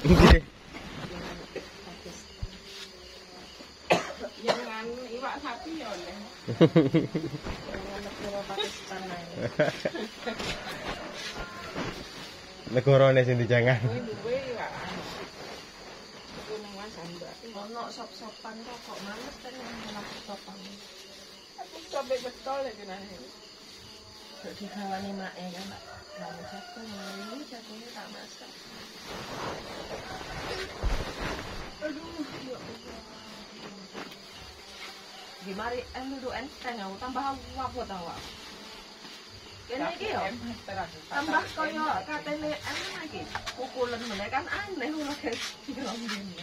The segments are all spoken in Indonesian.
Nggih. Jangan iwak sapi ya oleh. Negarane sing dijangan. Kuwi iwak. Kuning Mas Ambak. Ono sop-sopan kok males kan yang sopan. Aku coba betul ya kenane. Kok digawani mae kan Pak. Kalau satu ini satunya tak masak. Aduh, ya Allah. Gimari dulu enteng aku tambah apa tau Pak. Kene iki yo. Tambah koyo katene lagi. Pukulan meneh kan aneh ora kira ngene.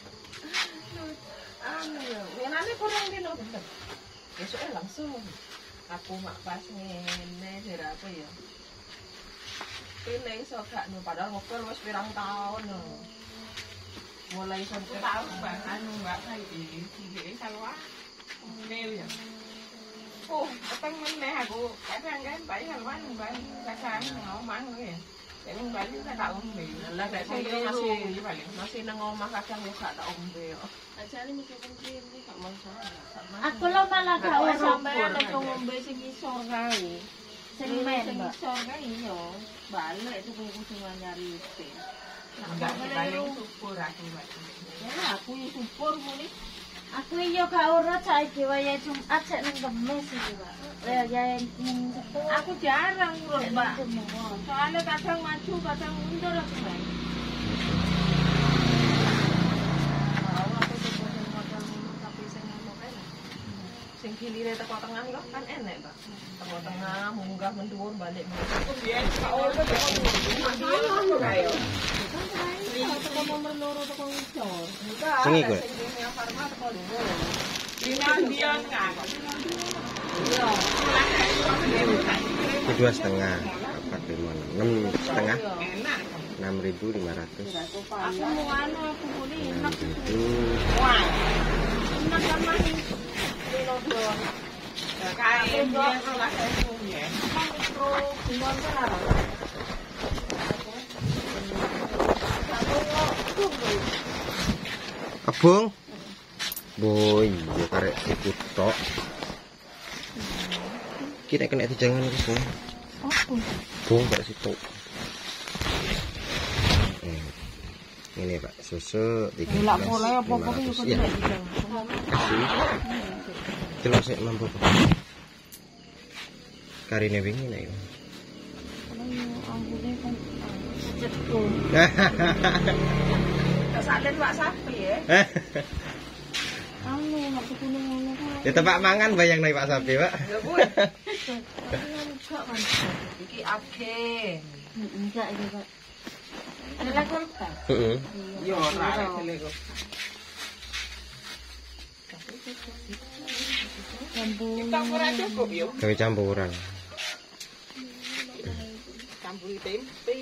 Aneh. Menane kurang dino bener. Besok langsung aku mak pas ngene dira apa ya. Ini iso gak no padahal ngobrol wis pirang tahun no. Mulai sampai tahun Mbak anu Mbak iki iki salwa. Neu ya. Oh, keteng meneh aku. Kadang kan Mbak salwan Mbak kadang ngomong ya. Jadi Mbak juga tak ombe. Lah gak masih nang omah kadang wis gak tak ombe yo. Ajane mikir penting iki gak masalah. Aku lo malah gak ora sampean nek ngombe sing isor kae. Sing isor kae yo. Balik tuku kucing nyari teh. Enggak balik syukur aku Mbak. Ya aku yo syukur muni. Aku yo gak urut saiki wae Jumat sik ning Kemis iki, Pak. Ya ning Setu. Aku jarang urut, Mbak. Soalnya kadang maju, kadang mundur aku, Mbak. Sing gilire teko tengah kok kan enek, Pak. Teko tengah munggah mendur balik. Biyen Pak Olga teko kae. Teko nomor loro teko ngisor. Sing iku. Sing dunia farma teko loro. Dinan biyen kan. Iya. 2,5 dapat 6,5 6.500. Aku mau anu aku muni enak. 6.000. Wah. Enak kan masih Lodon. Ya kae dia kelas aku ya. Mikro gimon kan apa? Abang. Boy, yo karek ikut tok. Kita kena dijangan wis ya. Apa? Bong gak situ. Ini Pak, susu 13. Lak mulai apa-apa yo kok ya. Celok sik mampu. Karine wingi nek yo. Ambune kan cetul. Kesalen Pak Sapi ya. Anu maksudnya ngono kan. Ya tepak mangan bayang nek Pak Sapi, Pak. Ya kuwi. Iki ake. Enggak ya, Pak. Ada lagi apa? Heeh. Yo ora lek Campur. kita ora cukup yo. Gawe campuran. Campur tempe.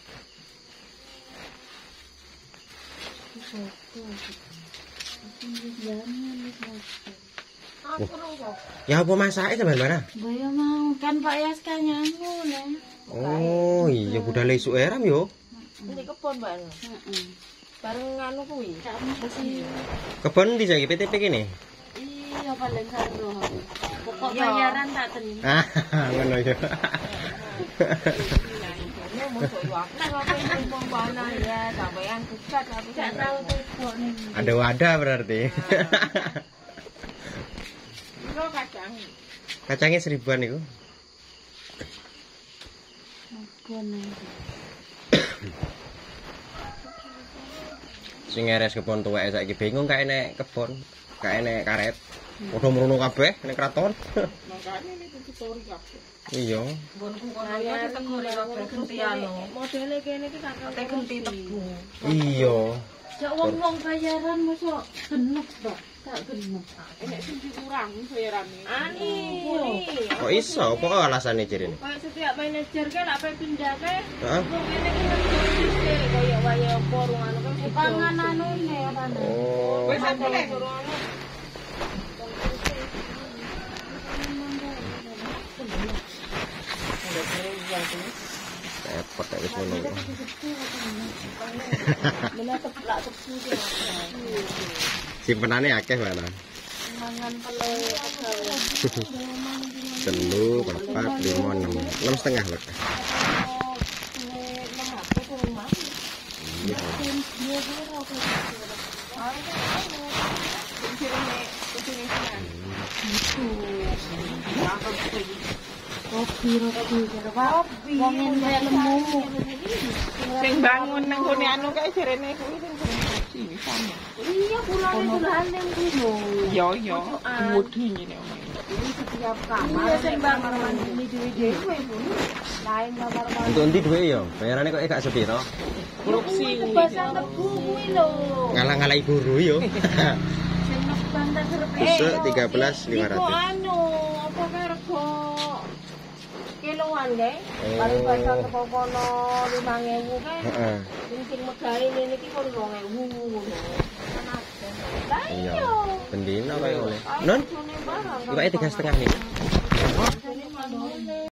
Aku rasa. Ya apa masake sampean mana? Boyo mau kan Pak Yas kan nyangu lah. Oh, iya budal esuk eram yo. Ini kebon Mbak. Heeh. Bareng nganu kuwi. Tak mesti. Kebon di saiki PTP kene. Iya paling karo. Pokok bayaran tak terima. Ah, ngono yo. Ini mosok yo aku apa ini wong bana ya sampean pusat aku Gak tahu teko ning. Ada wadah berarti. Kilo kacang. Kacangnya 1.000-an iku. Kono. Sing ngeres kebon tuwek saiki bingung kae nek kebon, kae nek karet. Padha mrono kabeh nek kraton. Makane ini tutorial kabeh. Iya. Nggonku kono ya tegone kabeh gentian. Modele kene iki tak Ate genti tebu. Iya. Ya wong-wong bayaran mosok genep, Pak. Tak genep. Enek sing kurang bayarane. Ani. Kok iso? Apa alasane jarene? Kayak setiap manajer kan apa pindah ke Heeh. wong kene iki ngerti kaya wae apa rung anu kan pangan anune apa anu. Oh. Wis aku lek Repot wis ngono. Bener teplak tepu ki. Simpenane akeh mana? Mangan pele. Telu, 4, 5, 6. 6,5 lho. Sing bangun nang gone anu kae jarene kuwi sing sama. Iya, pulang ning kuwi lho. Yo, wedi ngene omah. Ini setiap kamar. Iya, sing kamar mandi dhewe-dhewe, Bu. Lain kamar mandi. Untuk endi duwe ya? Bayarane kok gak sepiro? Korupsi Kebasan tebu kuwi lho. Ngalah-ngalahi guru yo. Sing bantar serpe. Besok 13.500. Iku anu, apa kae rego kiloan kae. Paling bahasa teko kono 5.000 kae. Heeh. Sing megahe ngene iki kon 2.000 ngono. Lah Iya. iya. Bendina kaya oleh. Non, iwake 3,5 nih.